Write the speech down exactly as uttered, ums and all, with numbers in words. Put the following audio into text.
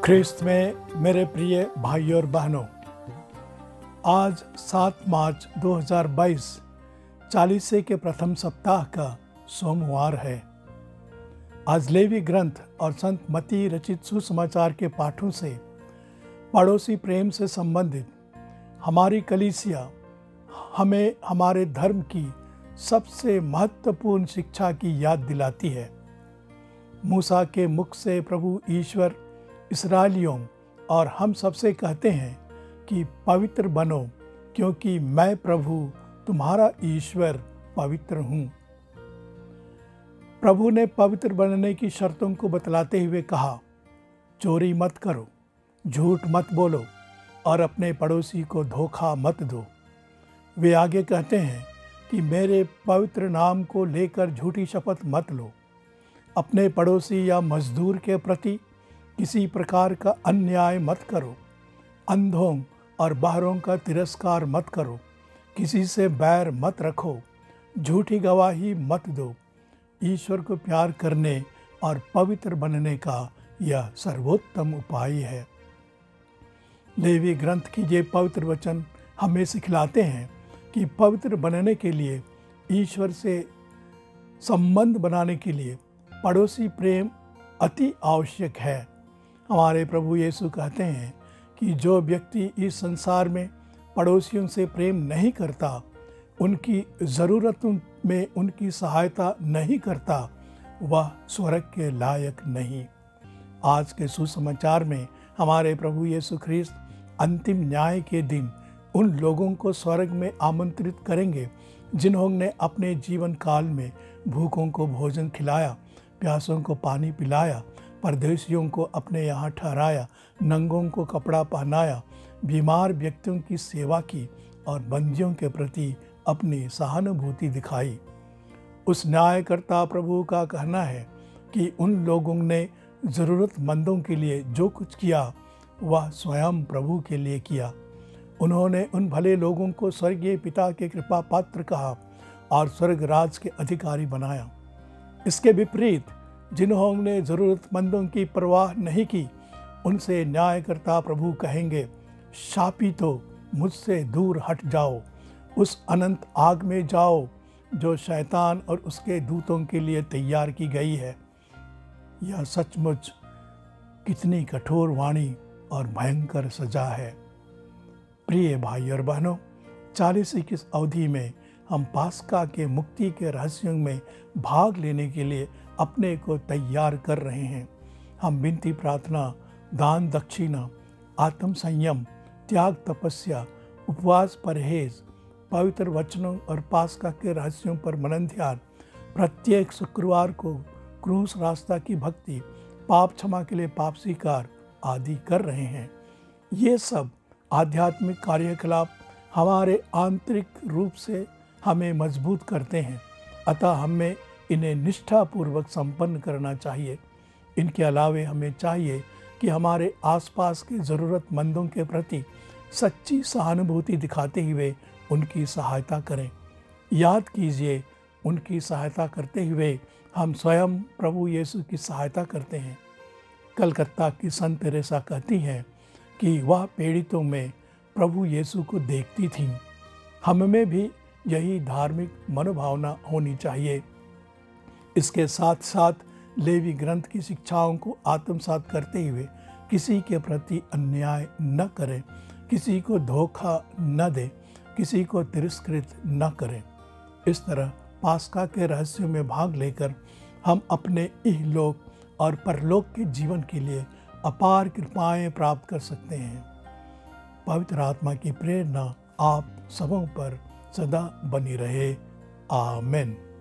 ख्रिस्त में मेरे प्रिय भाई और बहनों, आज सात मार्च दो हज़ार बाईस चालीसे के प्रथम सप्ताह का सोमवार है। आज लेवी ग्रंथ और संत मत्ती रचित सुसमाचार के पाठों से पड़ोसी प्रेम से संबंधित हमारी कलीसिया हमें हमारे धर्म की सबसे महत्वपूर्ण शिक्षा की याद दिलाती है। मूसा के मुख से प्रभु ईश्वर इस्राएलियों और हम सबसे कहते हैं कि पवित्र बनो, क्योंकि मैं प्रभु तुम्हारा ईश्वर पवित्र हूँ। प्रभु ने पवित्र बनने की शर्तों को बतलाते हुए कहा, चोरी मत करो, झूठ मत बोलो और अपने पड़ोसी को धोखा मत दो। वे आगे कहते हैं कि मेरे पवित्र नाम को लेकर झूठी शपथ मत लो। अपने पड़ोसी या मजदूर के प्रति किसी प्रकार का अन्याय मत करो। अंधों और बहरों का तिरस्कार मत करो। किसी से बैर मत रखो। झूठी गवाही मत दो। ईश्वर को प्यार करने और पवित्र बनने का यह सर्वोत्तम उपाय है। लेवी ग्रंथ के ये पवित्र वचन हमें सिखलाते हैं कि पवित्र बनने के लिए, ईश्वर से संबंध बनाने के लिए पड़ोसी प्रेम अति आवश्यक है। हमारे प्रभु यीशु कहते हैं कि जो व्यक्ति इस संसार में पड़ोसियों से प्रेम नहीं करता, उनकी ज़रूरतों में उनकी सहायता नहीं करता, वह स्वर्ग के लायक नहीं। आज के सुसमाचार में हमारे प्रभु यीशु ख्रिस्त अंतिम न्याय के दिन उन लोगों को स्वर्ग में आमंत्रित करेंगे जिन्होंने अपने जीवन काल में भूखों को भोजन खिलाया, प्यासों को पानी पिलाया, परदेशियों को अपने यहाँ ठहराया, नंगों को कपड़ा पहनाया, बीमार व्यक्तियों की सेवा की और बंदियों के प्रति अपनी सहानुभूति दिखाई। उस न्यायकर्ता प्रभु का कहना है कि उन लोगों ने ज़रूरतमंदों के लिए जो कुछ किया, वह स्वयं प्रभु के लिए किया। उन्होंने उन भले लोगों को स्वर्गीय पिता के कृपा पात्र कहा और स्वर्ग राज के अधिकारी बनाया। इसके विपरीत जिन्होंने ज़रूरतमंदों की परवाह नहीं की, उनसे न्यायकर्ता प्रभु कहेंगे, शापितो, मुझसे दूर हट जाओ, उस अनंत आग में जाओ जो शैतान और उसके दूतों के लिए तैयार की गई है। यह सचमुच कितनी कठोर वाणी और भयंकर सजा है। प्रिय भाई और बहनों, चालीस की इस अवधि में हम पास्का के मुक्ति के रहस्यों में भाग लेने के लिए अपने को तैयार कर रहे हैं। हम विनती प्रार्थना, दान दक्षिणा, आत्म संयम, त्याग तपस्या, उपवास परहेज, पवित्र वचनों और पास्का के रहस्यों पर मनन ध्यान, प्रत्येक शुक्रवार को क्रूस रास्ता की भक्ति, पाप क्षमा के लिए पाप स्वीकार आदि कर रहे हैं। ये सब आध्यात्मिक कार्यकलाप हमारे आंतरिक रूप से हमें मजबूत करते हैं, अतः हमें इन्हें निष्ठापूर्वक संपन्न करना चाहिए। इनके अलावे हमें चाहिए कि हमारे आसपास के ज़रूरतमंदों के प्रति सच्ची सहानुभूति दिखाते हुए उनकी सहायता करें। याद कीजिए, उनकी सहायता करते हुए हम स्वयं प्रभु यीशु की सहायता करते हैं। कलकत्ता की संत तेरेसा कहती हैं कि वह पीड़ितों में प्रभु यीशु को देखती थीं। हम में भी यही धार्मिक मनोभावना होनी चाहिए। इसके साथ साथ लेवी ग्रंथ की शिक्षाओं को आत्मसात करते हुए किसी के प्रति अन्याय न करें, किसी को धोखा न दें, किसी को तिरस्कृत न करें। इस तरह पास्का के रहस्यों में भाग लेकर हम अपने इहलोक और परलोक के जीवन के लिए अपार कृपाएं प्राप्त कर सकते हैं। पवित्र आत्मा की प्रेरणा आप सबों पर सदा बनी रहे। आमीन।